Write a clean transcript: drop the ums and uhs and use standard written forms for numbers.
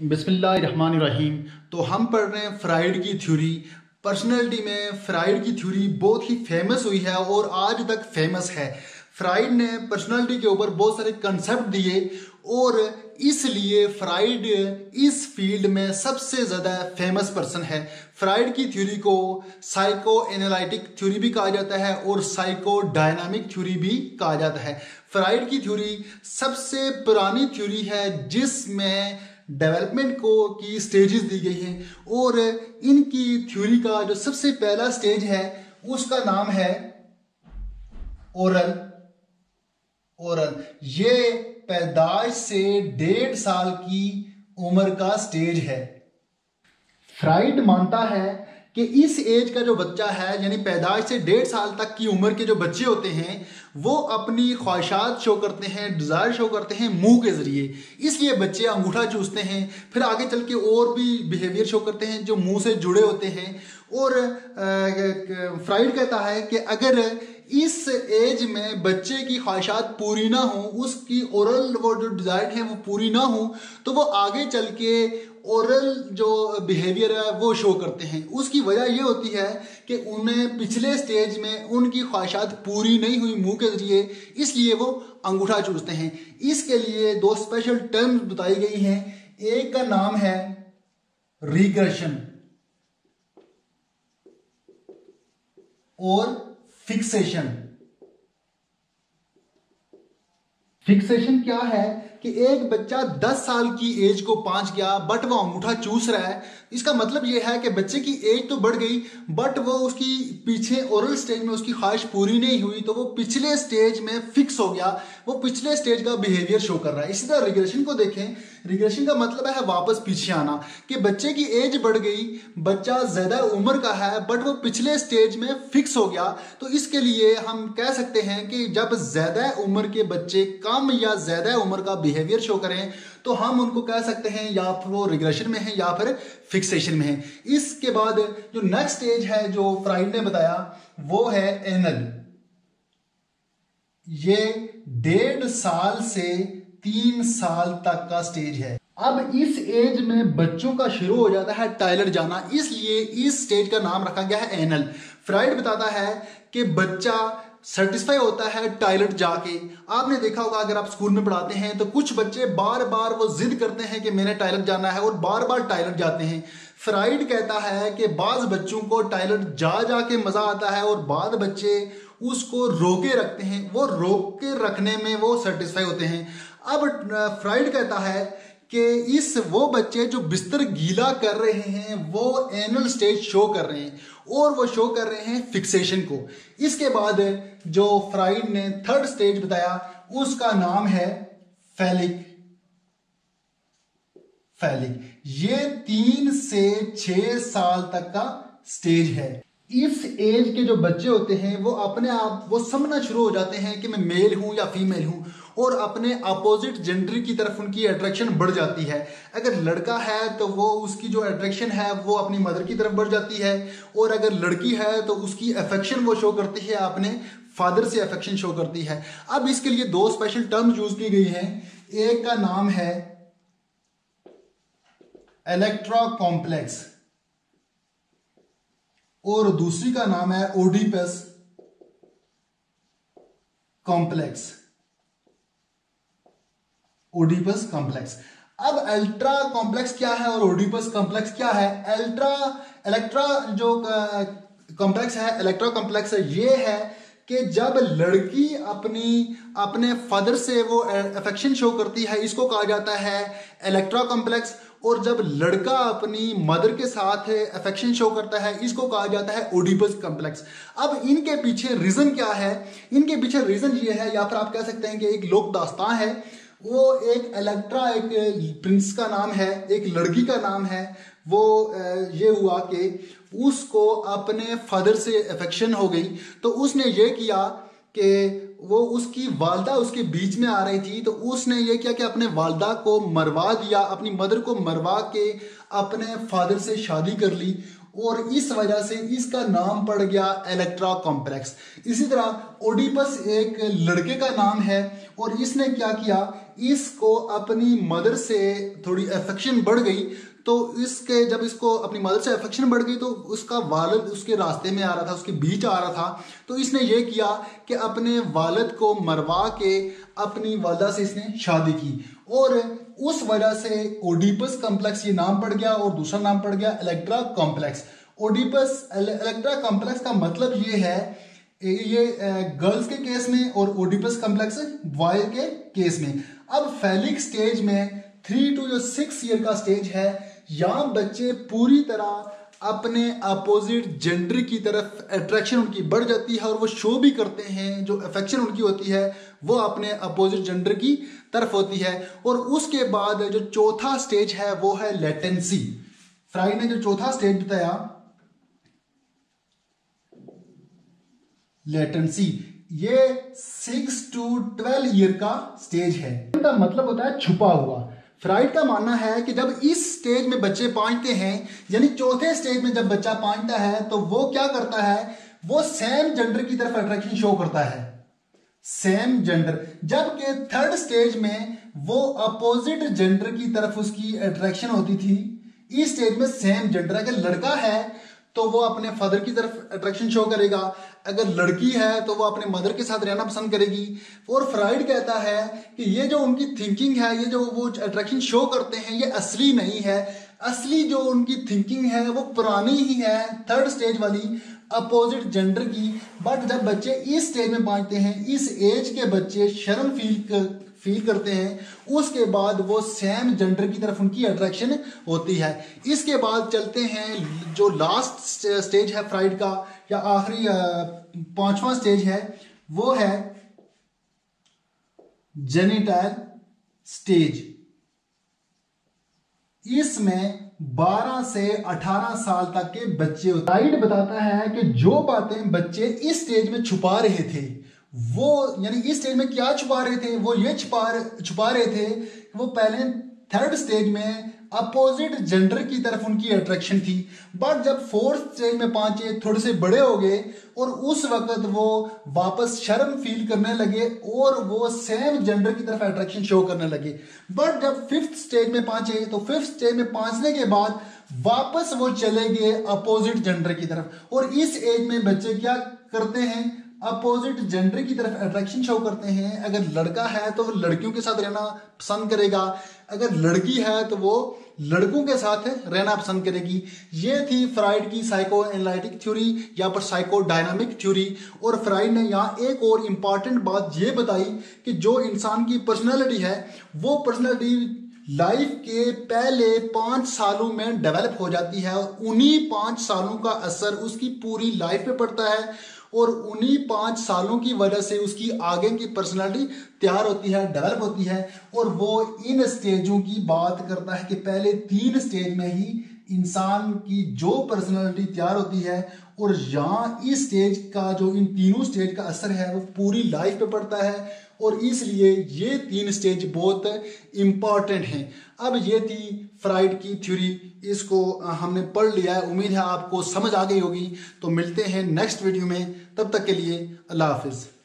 बिस्मिल्लाहिर्रहमानिर्रहीम। तो हम पढ़ रहे हैं फ्राइड की थ्योरी। पर्सनैलिटी में फ्राइड की थ्योरी बहुत ही फेमस हुई है और आज तक फेमस है। फ्राइड ने पर्सनैलिटी के ऊपर बहुत सारे कंसेप्ट दिए और इसलिए फ्राइड इस फील्ड में सबसे ज़्यादा फेमस पर्सन है। फ्राइड की थ्योरी को साइको एनालिटिक थ्योरी भी कहा जाता है और साइको डायनामिक थ्योरी भी कहा जाता है। फ्राइड की थ्योरी सबसे पुरानी थ्योरी है जिसमें डेवलपमेंट को की स्टेजेस दी गई हैं और इनकी थ्योरी का जो सबसे पहला स्टेज है उसका नाम है ओरल। ये पैदाइश से 1.5 साल की उम्र का स्टेज है। फ्राइड मानता है कि इस एज का जो बच्चा है यानी पैदाइश से 1.5 साल तक की उम्र के जो बच्चे होते हैं वो अपनी ख्वाहिशात शो करते हैं, डिजायर शो करते हैं मुंह के जरिए। इसलिए बच्चे अंगूठा चूसते हैं, फिर आगे चल के और भी बिहेवियर शो करते हैं जो मुंह से जुड़े होते हैं। और फ्राइड कहता है कि अगर इस एज में बच्चे की ख्वाहिशात पूरी ना हो, उसकी ओरल वो जो डिजायर है वो पूरी ना हो, तो वो आगे चल के ओरल जो बिहेवियर है वो शो करते हैं। उसकी वजह ये होती है कि उन्हें पिछले स्टेज में उनकी ख्वाहिशात पूरी नहीं हुई मुंह के जरिए, इसलिए वो अंगूठा चूसते हैं। इसके लिए 2 स्पेशल टर्म्स बताई गई हैं। एक का नाम है रिग्रेशन और फिक्सेशन। फिक्सेशन क्या है कि एक बच्चा 10 साल की एज को पहुंच गया बट वो अंगूठा चूस रहा है। इसका मतलब यह है कि बच्चे की एज तो बढ़ गई बट वो उसकी पीछे ओरल स्टेज में उसकी ख्वाहिश पूरी नहीं हुई, तो वो पिछले स्टेज में फिक्स हो गया, वो पिछले स्टेज का बिहेवियर शो कर रहा है। इसी तरह रिग्रेशन को देखें। रिग्रेशन का मतलब है वापस पीछे आना, कि बच्चे की एज बढ़ गई, बच्चा ज्यादा उम्र का है बट वो पिछले स्टेज में फिक्स हो गया। तो इसके लिए हम कह सकते हैं कि जब ज्यादा उम्र के बच्चे कम या ज्यादा उम्र का बिहेवियर शो करें तो हम उनको कह सकते हैं या फिर वो रिग्रेशन में है या फिर फिक्सेशन में है। इसके बाद जो नेक्स्ट स्टेज है जो फ्राइड ने बताया वो है एनल। ये 1.5 साल से 3 साल तक का स्टेज है। अब इस एज में बच्चों का शुरू हो जाता है टॉयलेट जाना, इसलिए इस स्टेज का नाम रखा गया है एनल। फ्राइड बताता है कि बच्चा सेटिस्फाई होता है टॉयलेट जाके। आपने देखा होगा अगर आप स्कूल में पढ़ाते हैं तो कुछ बच्चे बार बार वो जिद करते हैं कि मैंने टॉयलेट जाना है और बार बार टॉयलेट जाते हैं। फ्राइड कहता है कि बाज बच्चों को टॉयलेट जा के मजा आता है और बाद बच्चे उसको रोके रखते हैं, वो रोक के रखने में वो सेटिस्फाई होते हैं। अब फ्राइड कहता है कि इस वो बच्चे जो बिस्तर गीला कर रहे हैं वो एनल स्टेज शो कर रहे हैं और वो शो कर रहे हैं फिक्सेशन को। इसके बाद जो फ्राइड ने थर्ड स्टेज बताया उसका नाम है फैलिक। ये 3 से 6 साल तक का स्टेज है। इस एज के जो बच्चे होते हैं वो अपने आप वो समझना शुरू हो जाते हैं कि मैं मेल हूं या फीमेल हूं और अपने अपोजिट जेंडर की तरफ उनकी अट्रैक्शन बढ़ जाती है। अगर लड़का है तो वो उसकी जो अट्रैक्शन है वो अपनी मदर की तरफ बढ़ जाती है और अगर लड़की है तो उसकी अफेक्शन वो शो करती है, अपने फादर से अफेक्शन शो करती है। अब इसके लिए 2 स्पेशल टर्म्स यूज की गई हैं। एक का नाम है इलेक्ट्रा कॉम्प्लेक्स और दूसरी का नाम है ओडिपस कॉम्प्लेक्स। Oedipus complex. अब अल्ट्रा कॉम्प्लेक्स क्या है और ओडिपस कॉम्प्लेक्स क्या है? इलेक्ट्रा जो कॉम्प्लेक्स है, इलेक्ट्रा कॉम्प्लेक्स ये है कि जब लड़की अपने फादर से वो अफेक्शन शो करती है, इसको कहा जाता है इलेक्ट्रा कॉम्प्लेक्स। और जब लड़का अपनी मदर के साथ अफेक्शन शो करता है इसको कहा जाता है ओडिपस कॉम्प्लेक्स। अब इनके पीछे रीजन क्या है? इनके पीछे रीजन ये है, या फिर आप कह सकते हैं कि एक लोक दास्तां है। वो एक इलेक्ट्रा एक प्रिंस का नाम है, एक लड़की का नाम है। वो ये हुआ कि उसको अपने फादर से अफेक्शन हो गई तो उसने ये किया कि वो उसकी वालदा उसके बीच में आ रही थी तो उसने ये किया कि अपने वालदा को मरवा दिया, अपनी मदर को मरवा के अपने फादर से शादी कर ली। और इस वजह से इसका नाम पड़ गया इलेक्ट्रा कॉम्प्लेक्स। इसी तरह ओडिपस एक लड़के का नाम है और इसने क्या किया, इसको अपनी मदर से थोड़ी अफेक्शन बढ़ गई, तो इसके जब इसको अपनी मदर से अफेक्शन बढ़ गई तो उसका वालिद उसके रास्ते में आ रहा था, उसके बीच आ रहा था, तो इसने ये किया कि अपने वालिद को मरवा के अपनी वालदा से इसने शादी की और उस वजह से ओडिपस कॉम्प्लेक्स ये नाम पड़ गया और दूसरा नाम पड़ गया Electra complex. Oedipus Electra complex का मतलब ये है, ये गर्ल्स के केस में और ओडिपस कॉम्प्लेक्स बॉय के केस में। अब फेलिक स्टेज में 3 to 6 ईयर का स्टेज है, यहाँ बच्चे पूरी तरह अपने अपोजिट जेंडर की तरफ अट्रैक्शन उनकी बढ़ जाती है और वो शो भी करते हैं, जो अफेक्शन उनकी होती है वो अपने अपोजिट जेंडर की तरफ होती है। और उसके बाद जो चौथा स्टेज है वो है लेटेंसी। फ्राइड ने जो चौथा स्टेज बताया लेटेंसी, ये 6 to 12 ईयर का स्टेज है। इनका मतलब होता है छुपा हुआ। फ्राइड का मानना है कि जब इस स्टेज में बच्चे पहुंचते हैं, यानी चौथे स्टेज में जब बच्चा पहुंचता है तो वो क्या करता है, वो सेम जेंडर की तरफ अट्रैक्शन शो करता है, सेम जेंडर। जबकि थर्ड स्टेज में वो अपोजिट जेंडर की तरफ उसकी अट्रैक्शन होती थी। इस स्टेज में सेम जेंडर, अगर लड़का है तो वो अपने फादर की तरफ अट्रैक्शन शो करेगा, अगर लड़की है तो वो अपने मदर के साथ रहना पसंद करेगी। और फ्राइड कहता है कि ये जो उनकी थिंकिंग है, ये जो वो अट्रैक्शन शो करते हैं, ये असली नहीं है। असली जो उनकी थिंकिंग है वो पुरानी ही है, थर्ड स्टेज वाली, अपोजिट जेंडर की। बट जब बच्चे इस स्टेज में पहुंचते हैं, इस एज के बच्चे शर्म फील करते हैं, उसके बाद वो सेम जेंडर की तरफ उनकी अट्रैक्शन होती है। इसके बाद चलते हैं जो लास्ट स्टेज है फ्राइड का, या आखिरी 5वां स्टेज है, वो है जेनिटल स्टेज। इसमें 12 से 18 साल तक के बच्चे। फ्राइड बताता है कि जो बातें बच्चे इस स्टेज में छुपा रहे थे, वो यानी इस स्टेज में क्या छुपा रहे थे, वो ये छुपा रहे थे कि वो पहले थर्ड स्टेज में अपोजिट जेंडर की तरफ उनकी अट्रैक्शन थी। बट जब फोर्थ स्टेज में पहुंचे, थोड़े से बड़े हो गए और उस वक्त वो वापस शर्म फील करने लगे और वो सेम जेंडर की तरफ अट्रैक्शन शो करने लगे। बट जब फिफ्थ स्टेज में पहुंचे तो फिफ्थ स्टेज में पहुंचने के बाद वापस वो चले गए अपोजिट जेंडर की तरफ। और इस एज में बच्चे क्या करते हैं, अपोजिट जेंडर की तरफ अट्रैक्शन शो करते हैं। अगर लड़का है तो वो लड़कियों के साथ रहना पसंद करेगा, अगर लड़की है तो वो लड़कों के साथ रहना पसंद करेगी। ये थी फ्राइड की साइको एनालिटिक थ्योरी या पर साइको डायनामिक थ्योरी। और फ्राइड ने यहाँ एक और इम्पॉर्टेंट बात ये बताई कि जो इंसान की पर्सनैलिटी है, वो पर्सनैलिटी लाइफ के पहले 5 सालों में डेवलप हो जाती है और उन्हीं 5 सालों का असर उसकी पूरी लाइफ पे पड़ता है और उन्हीं 5 सालों की वजह से उसकी आगे की पर्सनालिटी तैयार होती है, डेवलप होती है। और वो इन स्टेजों की बात करता है कि पहले 3 स्टेज में ही इंसान की जो पर्सनालिटी तैयार होती है और यहाँ इस स्टेज का जो इन तीनों स्टेज का असर है वो पूरी लाइफ पे पड़ता है। और इसलिए ये 3 स्टेज बहुत इंपॉर्टेंट हैं। अब ये थी फ्राइड की थ्योरी, इसको हमने पढ़ लिया है, उम्मीद है आपको समझ आ गई होगी। तो मिलते हैं नेक्स्ट वीडियो में, तब तक के लिए अल्लाह हाफिज।